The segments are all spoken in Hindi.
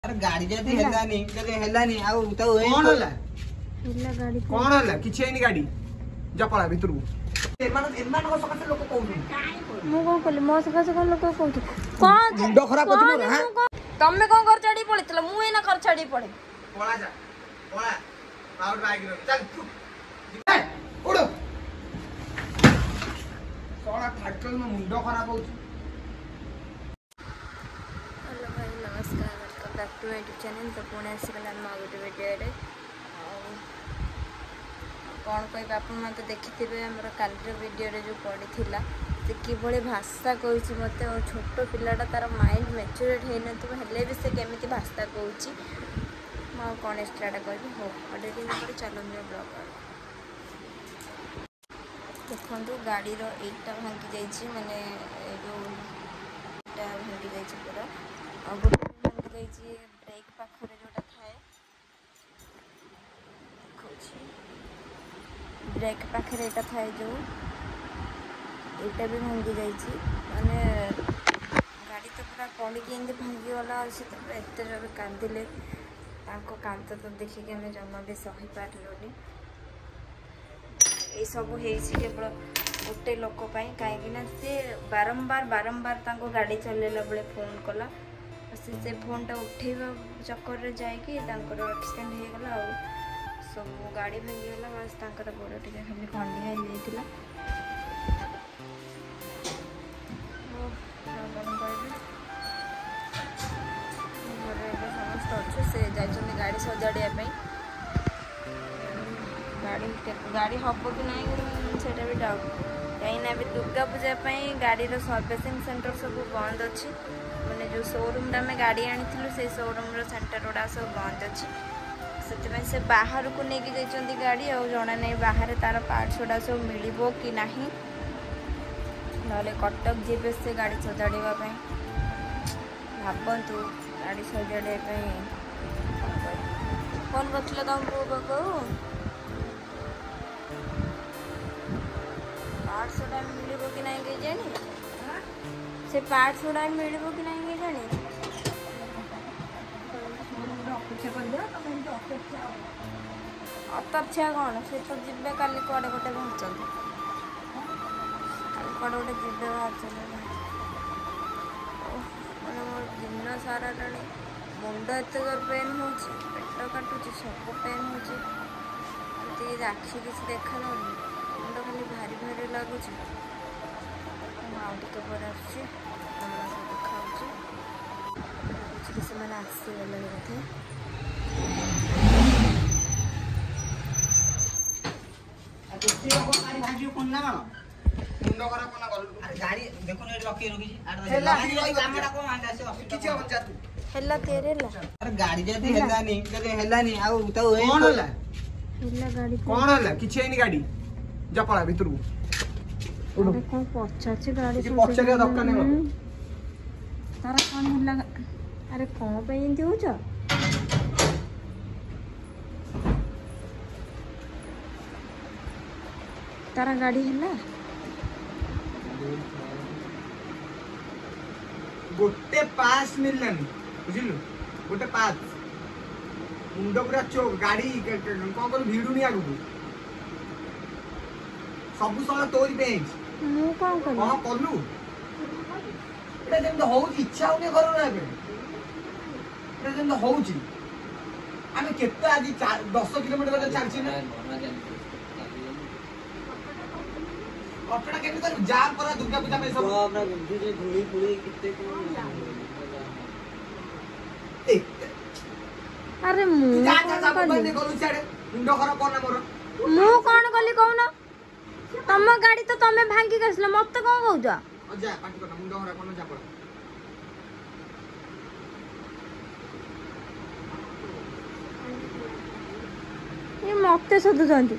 अरे गाड़ी जदी हेलानी जदी हेलानी आ तो कोन होला हेला गाड़ी कोन होला किछि एनी गाड़ी जा पळा भितरु एमान को सकासे लोक कहउनु मु कोन कहली मो सकासे कोन लोक कहउछु कोन मुंडो खराब होत मोर हां तमे कोन कर चढ़ी पड़ितला मु एना कर चढ़ी पड़े पळा जा पळा पाउडर बाइक रो चल ए उड़ सोना ठाटल में मुंडो खराब होउछु। हेलो भाई नमस्कार welcome back to YouTube channel. तो पुणे आसगला गोटे भिडियो कौन कह आप तो देखिथे आमर काल भिडियो जो पड़ा से किभली भाषा कहूँ मत और छोट पिलाटा तार माइंड मैच्योरेट हो ना भी से केमी भाषा कहूँ मुझे कौन एक्सट्राटा कह हो अडे चलते ब्लॉग देखु गाड़ी एटा भांगी जाइए माने जोटा भांगी जाइए पूरा और गोटे भांगी जाइए ब्रेक पाखरे जोटा थाए ब्रेक पाखरे एटा थाए जो एटा भी भांगी जाइए माने गाड़ी तो पूरा पड़ी एमती भांगी गला से एत जोर कांदिले कांत तो देखिए आम जमा भी सही पार्लुनि ये सब केवल गोटे लोक कहीं सी बारंबार गाड़ी चलेला बेले फोन कला से फोन टा उठेवा चक्कर रे जाइए एक्सीडेंट हो गला और सब गाड़ी भांगीगला बस गोड़ टे खाली खंडिया हो जाता समस्त अच्छे से जाइए गाड़ी सजाड़ापी गाड़ी हम कि ना से भी डाउट कहीं भी दुर्गा पूजा गाड़ी सर्विसिंग सेंटर सब बंद अच्छी मैंने जो शोरूम आम गाड़ी आनी से शोरूम सेंटर गुड़ा सब बंद अच्छी से बाहर को लेकिन जाइए गाड़ी और जना नहीं बाहर तार पार्ट्स गुड़ा सब मिल कि ना ना कटक जीवे से गाड़ी सजाड़ापी भावतु गाड़ी सजाड़ापी फोन कर तुम पाक पार्ट्स गुड़ा मिल कि ना जानी से पार्ट्स गुड़ा मिल कि ना जानी अपेक्षा कौन से तो जीवे काली कड़े गोटे बाहर काली कड़े गोटे जीवे बाहर मैंने मोर दिन सारा टाणी मुंड एत जोर पेन हो पेट काटुच सब पेन हो आखि किसी देखा जाऊनी मुंड खाली भारी भारी लगुच आगे पर आसुच्छी देखा से आसीगले गाड़ी देखो ना रखी रखी हेला तेरे अरे गाड़ी जदी हेलानी आ तो कोन होला हेला गाड़ी कोन होला किछि एनी गाड़ी जा पळा भितरु उड़ कौन पछाचे गाड़ी कि पछरे धक्का नै तारा कौन हेला अरे कौन पे एंती होछ तारा गाड़ी हेला गोटे पास मिललानी बुझिलु गोटे पास मुंड पूरा चोक गाड़ी कौन कर भिड़ुनी आगु सब सारा तोरी पे मु कौन कर कौन कलु एटा जेम हो इच्छा होने करू ना बे एटा जेम होउची आमे केते आज 10 किलोमीटर तक चलछी ना ऑटोटा केते कर जाम करा दुर्गा पूजा में सब हमरा गुंडी घुड़ी पुड़ी किते अरे मु कौन कली कहून तुम गाड़ी तो तुम भांगी गल मत कौन कौच मत सोधुंट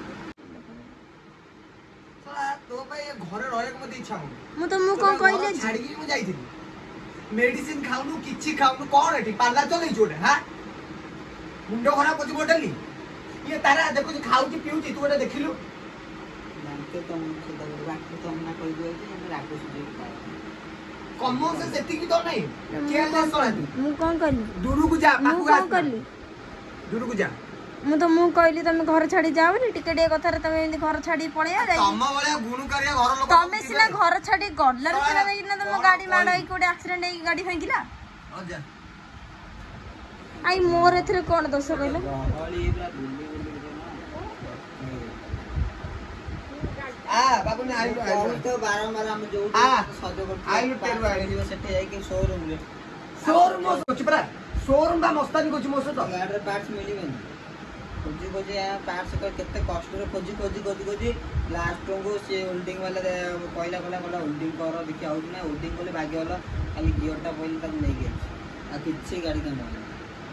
मु तुमको कौन कहले छाड़ी मु जाई मेडिसिन खाउनु किछि खाउनु कोन एठी पार्लर चलै जोडे हां मुंडो खराब होची बोटली ये तारा देखो खाउची पिउची तू एटा देखिलु जानते तुम से बाकी तुम ना कहि दियो कि हम राखो सुजे कॉमन से सेटिंग तो नहीं केयरलेस करा तू मु कोन करली दूर को जा मु पाकू कोन करली दूर को जा मु तो मु कहली तुम घर छाड़ी जाओ नी टिके टे कथा रे तुम एंदी घर छाड़ी पळे आ जाई तम वाला गुण करिया घर लोग तमे सिना घर छाड़ी गडलर सिना देई ना तुम गाड़ी मार होई कोडे एक्सीडेंट होई गाड़ी फेंकिला हो जा आई मोर एथरे कोन दोष कहलो बाबू ने आई तो बारंबार हम जो सजो कर आई टेरवा सेठे जाई के शोरूम रे शोरूम कुछ परा शोरूम बा मस्तानी कुछ मोस तो गाड़ी रे पार्ट्स मिलिबेन खोजी खोजी आ पार्ट्स को केते कष्ट रे खोजी लास्ट को से होल्डिंग वाला पहिला कहला होल्डिंग कर देखि आउ ना होल्डिंग कोले भाग्य होला खाली गियरटा पहिला तक नै गे आ किछि गाड़ी का नै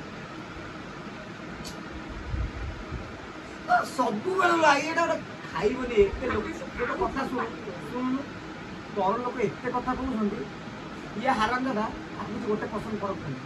सब बेला लाइएटा खाइबनी एते लोग गोटे कथा सुन तोर लोग एते कथा कहउछंदी ये हाराम दादा आपन गोटे पसंद कर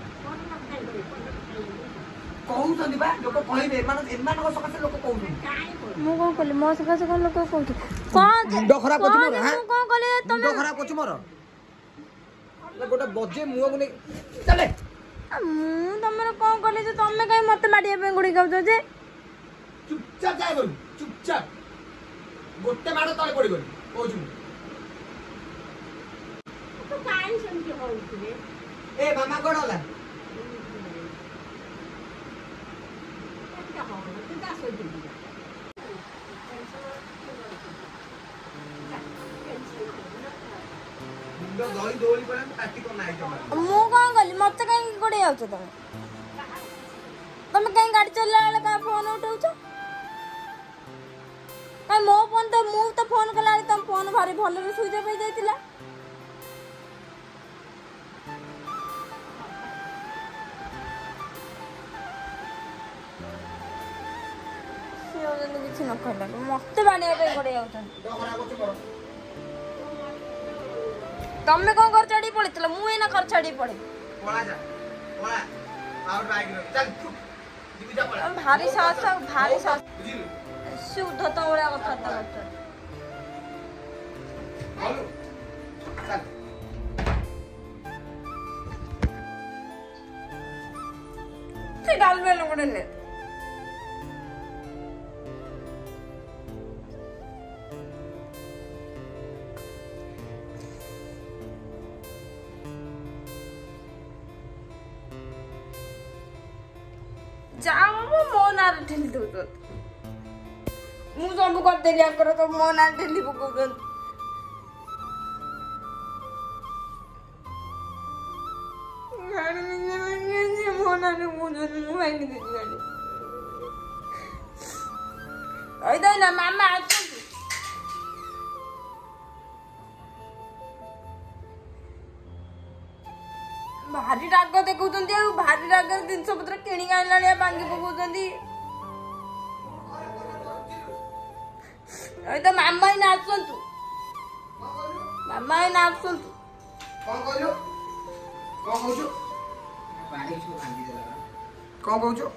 कहउछंदी बा लोग कहइबे एमान को सकासे लोग कहउछंदी मु कोन कहली मो सकासे कोन लोग कहउछ कोन मुंडो खराब होछ मोर हां मु कोन कहली तुम मुंडो खराब होछ मोर गोटे बजे मुंह को चले मु तमरे कोन कहली जे तमे काई मते माडिया पे गुडी गाउछ जे चुपचाप जाय बोल चुपचाप गोटे माड़ तले पड़ी गली कहूछु तो काई संके होउछे ए मामा कोन होला क्या हो तू का सोच दी मुंडो दई दोली पड़े पार्टी को नाही जमा मु कोन कहली मते काई गुडी गाउछ तमे काई गाड़ी चलला वाला का फोन उठाउछ का मो फोन तो मु तो फोन कला तुम फोन भारी भल रे सुइज पे जाइतिला से किछि न कहला मते बानिया पे गडे आउछन तमे कोन घर चढ़ी पड़ितला मु एना घर चढ़ी पड़े पळा जा पळा आउट बाइक रे चल दिबी जा पळा भारी साहस बुझिलु शुद्ध तो ओळा कथा ता बोलो चल ते डाल में लोगड़े ले जाओ मो नार ठेली दो मु सब कर देली आकर तो मो ना ठेली पकौछन गाड़ी में लगे मो ना ने मुझे मु भाई दे गाड़ी ओइ दे ना मामा आछन भारी राग देखौछन आ भारी राग जिनस पत्र किणी आइलालिया बांगी पकौछन ओइ तो मामा ही नाचन तू मामा ही नाचन तू कोन कहलो कोन कहउछु पानी छो भांगी देला कोन कहउछु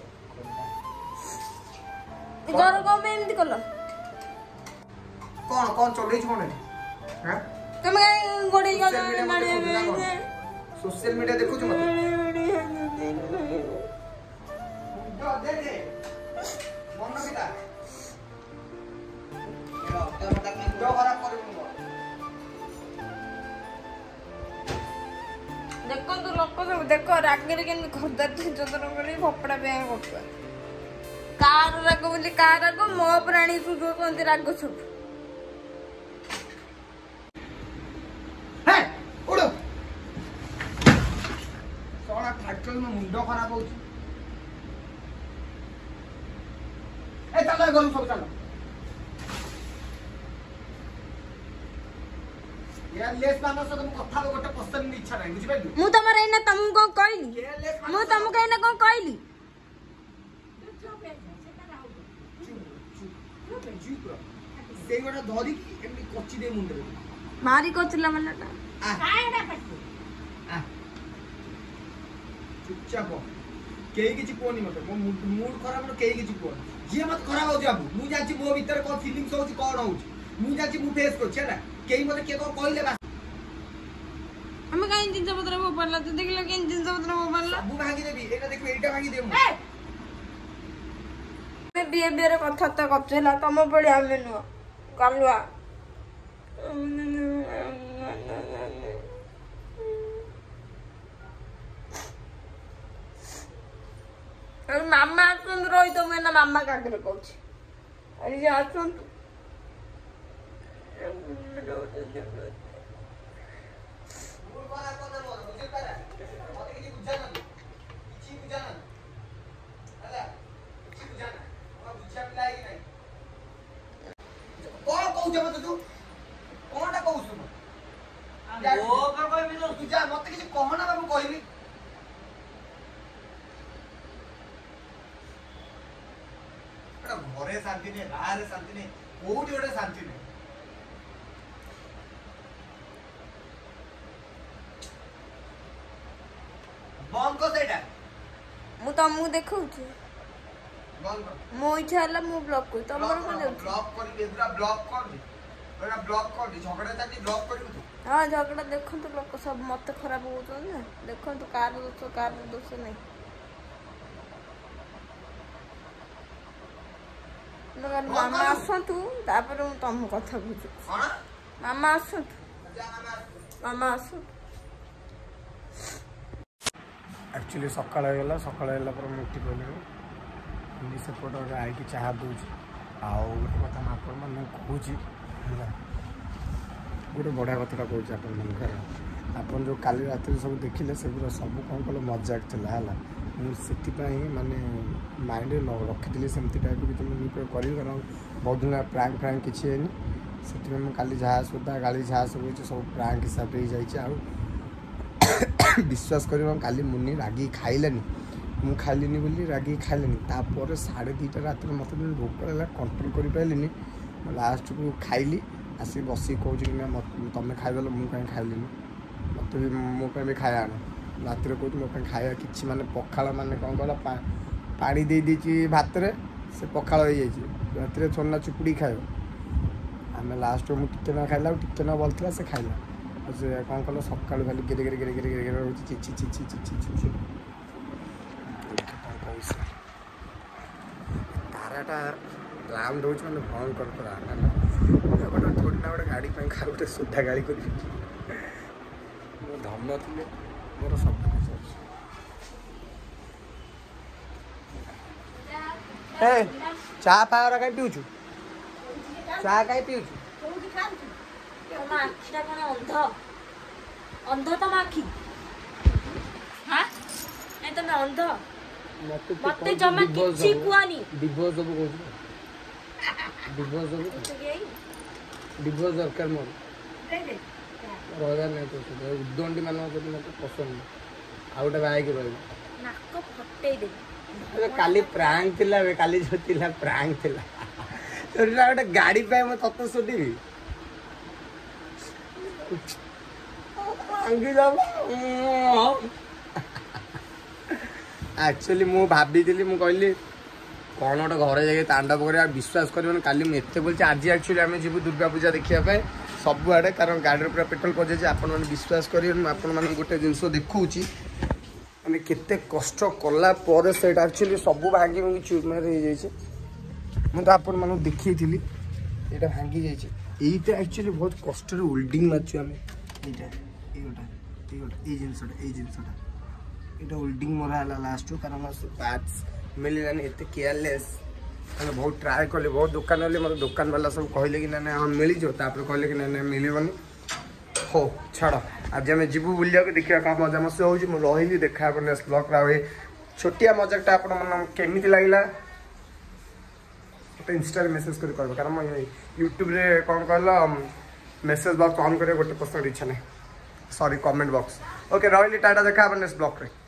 इधर को में एमती कलो कोन चलै छ कोन हैं तुम काई गोड़ी का मारे में सोशल मीडिया देखु छ मत दे दे मन पिता जो खराब कर देखो तो लोक सब देखो रागरे के खरदार जतन करे फपड़ा पे करतो कार राग बोली कार राग मो प्राणी सुजो संति राग सब हे उड़ो सोना ठाटल में मुंडो खराब हो ए चलो गलु सब चलो यार लेस मानो से तुम कथा गोटे पसंद इच्छा नहीं बुझि पाइलु मु तमरे एना तमु को कहली मु तमु के एना को कहली से गोटे धरी एमनी कच्ची दे मुंडे मारी कोचला मलटा कायडा पट्टी आ चुपचाप केही किछि कोनी मते मो मूड खराब न केही किछि कोन जे मत खराब हो जाबु मु जाछि मो भीतर कोन फीलिंग्स होछि कोन होछि मु जाछि मु फेस को छला केही मते के को कहले बा हम मोबाइल तू देखिल के जिंस पत्र मोबाइल सब भांगी देबी एटा देखो एटा भांगी देबो मैं बिहेवियर कथा त करछला तम पड़ी आमे नु कालुआ मामा आसन रही तो मैं ना मामा काकर कहूँ अरे आसन घरे शांति नहीं बाहर शांति नहीं कोठी गोटे शांति नहीं बंद कर सेटा मु तुमको देखौ छी बंद कर मो इच्छा हला मु ब्लॉक कर तमर कोन जाउ ब्लॉक कर दे पूरा ब्लॉक कर दे पूरा ब्लॉक कर दे झगड़ा चाटी ब्लॉक कर तू हां झगड़ा देखो तो लोग सब मत खराब होतो ना देखो तो कार दोष नहीं मामा आसतु तापर तुम कथा बुझु मामा आसतु मामा आस एक्चुअली सकाळ गला सकाळ गला पर मुक्ति पड़े सेपट आई चाह दूच आउ गोटे कथा आपण मैं कहूँ गोटे बढ़िया कथा कहूँ आपन जो काली रात सब देखिले सेगुरा सब कौन कल मजाक था मुझे माने माइंड रखी सेमती टाइप कि मुझे करी कारण बहुत दिन प्रांक फ्रांक किसी है से काली जहाँ सुधा गाड़ी जहाँ सब सब प्रांक हिसाब से जाऊँ विश्वास कर काली मुनि रागी खाइलानी मु खाइलिनी बोली रागी खाइलानी तापर 2:30 रात मत भोक लगा कंट्रोल कर पारे लास्ट को खाइली आसिक बस कहूँ तुम खाइदेल मुझे कहीं खाइलिनी मत भी मो भी खाया आण रात कहूँ मो खाया कि माने पखाड़ माने कौन कहला पानी दे दीची भात रे से पखाड़ हो जाए रात छोना चुपुड़ी खाए आम लास्ट मुझे टिके ना खाइला टिके ना बोलता से खाइला से कौन कल सका खाली गिरे गिरे गिरे गिरे गिरे रोच चिची चिची चिची चिची ताराटा राम रोज मैंने भयंकर पूरा गोटे थोड़ी ना गोटे गाड़ी खा गोटे सुधा गाड़ी कर धन थे मोर सब चाह फावर कहीं पीऊँ चाह कहीं पीऊँ आखिटा कौन अंध अंध तुम आखि हाँ नहीं तुम अंध मत जमा किसी कुआनी डिवोर्स दबो कहू डिवोर्स दबो डिवोर्स दरकार मोर रहा नहीं तो उद्दंडी मान मत पसंद आ गोटे बाइक रही नाक फटई दे अरे काली प्रांक थिला बे काली जो थिला प्रांक थिला तोरा गोटे गाड़ी पे मैं तत सुटिबी एक्चुअली मु भाभी कहली कौन गोटे घर जाए तांडव कर विश्वास कर काली मुझे बोलती आज एक्चुअली आम जीव दुर्गा पूजा देखा सब आड़े कारण गाड़ी पूरा पेट्रोल पजाई आपण मैंने विश्वास कर गोटे जिन देखा मैंने केते कष्ट कला से एक्चुअली सब भांगी भांगी चूरमार हो जाए मुझे आपण मानक देखी थी यहाँ भांगी जाइए এইটা एक्चुअली बहुत कष्ट होल्डिंग मार्चु आम जिनसा ये होल्डिंग मरा लास्ट कारण पार्ट्स मिलानी एत केयरलेस मैंने बहुत ट्राए कली बहुत दुकान वाले मतलब दुकान वाला सब कहले कि ना हाँ मिल जाओ कहले कि ना मिलबनी हो छाड़ आज आम जीवु बुलिया देखा क्या मजा मस्ती हो रही देखा नेक्स्ट ब्लॉग रे छोटिया मजाकटा आपमि लगे इंस्टा मेसेज कर कारण मैं यूट्यूब रे कौन कहल मेसेज बॉक्स ऑन करे गोटे पर्सन इच्छा नहीं सॉरी कमेंट बॉक्स ओके रही टाटा देखा नेक्स्ट ब्लॉग रे।